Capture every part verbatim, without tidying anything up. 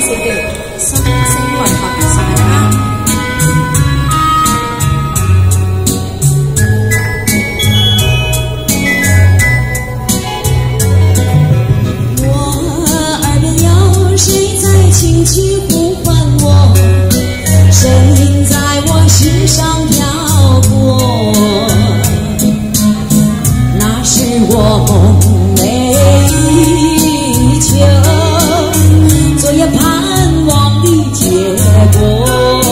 谢给生生活学上啊。我耳边有谁在轻轻呼唤我，声音在我心上飘过，那是我梦寐以求，昨夜盼望的结果。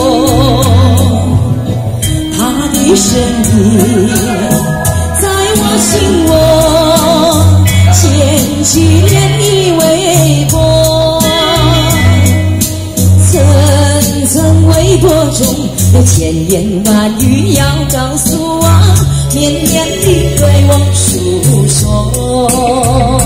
他的身影在我心窝，掀起涟漪微波，层层微波中有千言万语要告诉我，绵绵地对我诉说。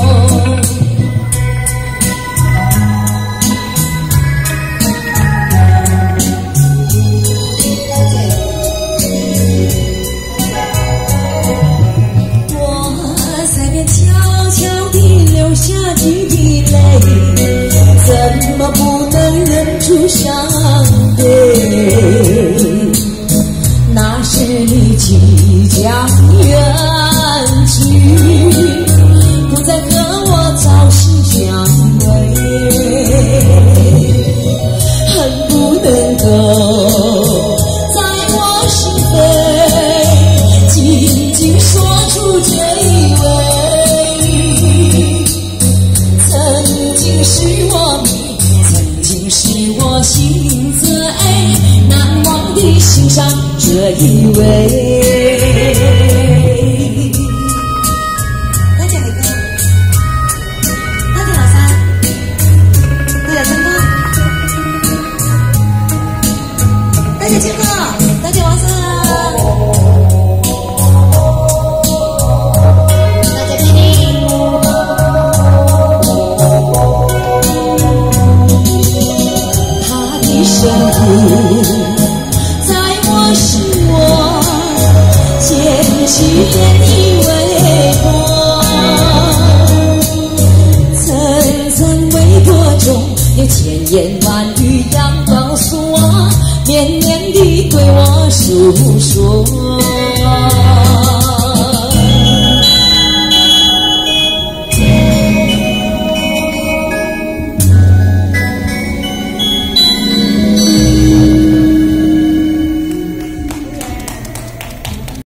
我在边悄悄地流下几滴泪，怎么不能忍住伤悲？那是你即将远去，不再和我朝夕相偎，恨不能够在我心扉紧紧说出这一位，曾经是我迷，曾经是我心最难忘的心上这一位。大家那个，大家老三，大家陈哥，大家金哥，大家王生，大家婷婷，他的身影起涟漪微波，层层微波中有千言